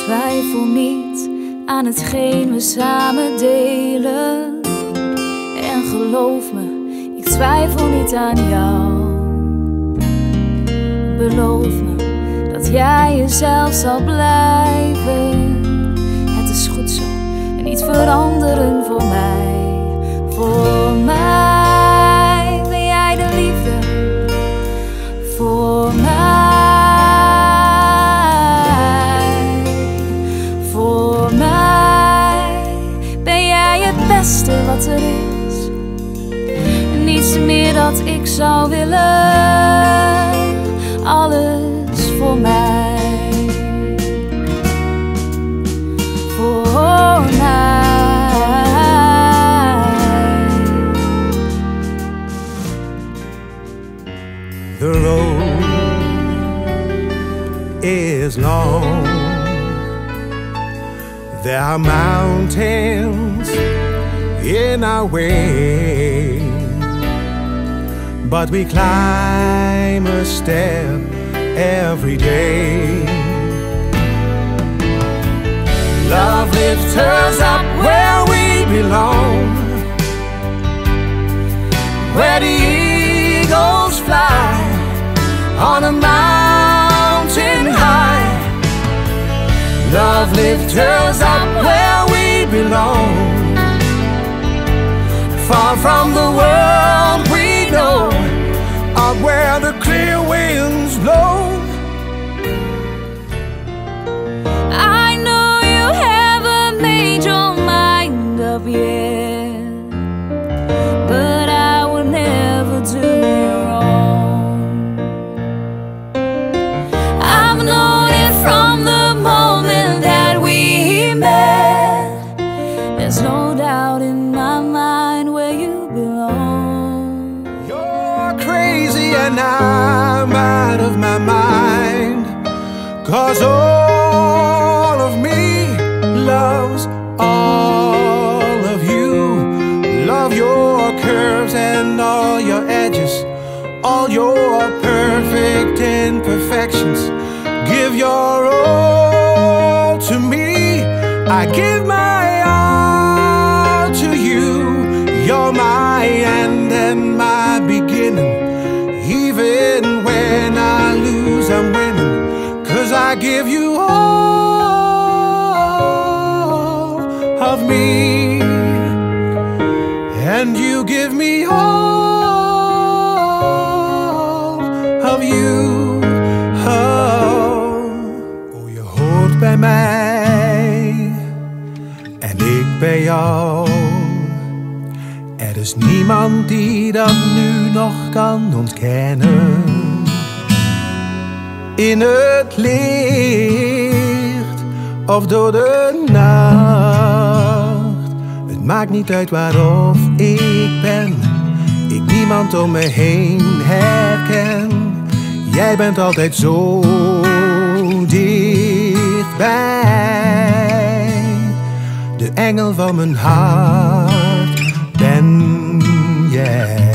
twijfel niet aan hetgeen we samen delen. En geloof me, ik twijfel niet aan jou. Beloof me dat jij jezelf zal blijven. Het is goed zo en niet veranderen voor mij. Voor mij ben jij de liefde. Voor mij. Voor mij ben jij het beste wat er is. Niets meer dat ik zou willen. Alles voor mij. Voor mij. The road is long. There are mountains in our way, but we climb a step every day. Love lifts us up where we belong, where the eagles fly on a mountain high. Love lifts us up where we belong, far from the world we know, up where the clear winds blow. I know you haven't made your mind up yet, but I will never do you wrong. I've known it from the moment that we met. There's no doubt in my mind where you belong. You're crazy and I'm out of my mind, 'cause all of me loves all of you. Love your curves and all your edges, all your perfect imperfections. Give your all to me, I give my all to you. You're my end and my beginning. Even when I lose, I'm winning, 'cause I give you all of me, and you give me all of you. Oh, je hoort bij mij en ik bij jou. Er is niemand die dat nu nog kan ontkennen. In het licht of door de nacht, het maakt niet uit waar of ik ben, ik niemand om me heen herken. Jij bent altijd zo dichtbij, de engel van mijn hart ben jij.